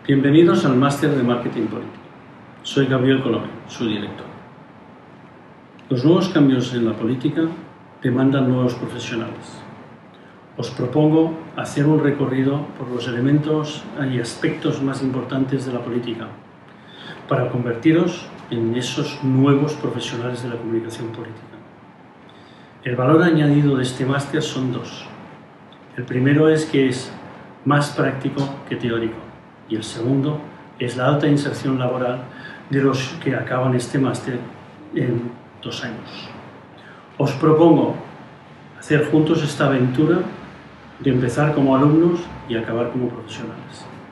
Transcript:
Bienvenidos al Máster de Marketing Político. Soy Gabriel Colomé, su director. Los nuevos cambios en la política demandan nuevos profesionales. Os propongo hacer un recorrido por los elementos y aspectos más importantes de la política para convertiros en esos nuevos profesionales de la comunicación política. El valor añadido de este máster son dos. El primero es que es más práctico que teórico y el segundo es la alta inserción laboral de los que acaban este máster en 2 años. Os propongo hacer juntos esta aventura de empezar como alumnos y acabar como profesionales.